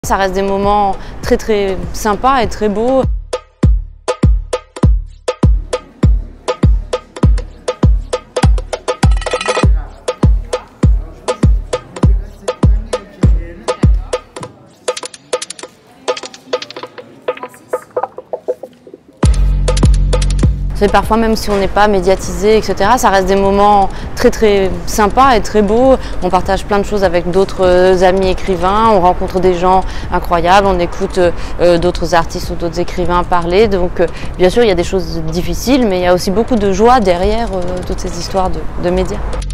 Ça reste des moments très sympas et très beaux. Parfois, même si on n'est pas médiatisé, etc., ça reste des moments très sympas et très beaux. On partage plein de choses avec d'autres amis écrivains, on rencontre des gens incroyables, on écoute d'autres artistes ou d'autres écrivains parler. Donc bien sûr, il y a des choses difficiles, mais il y a aussi beaucoup de joie derrière toutes ces histoires de médias.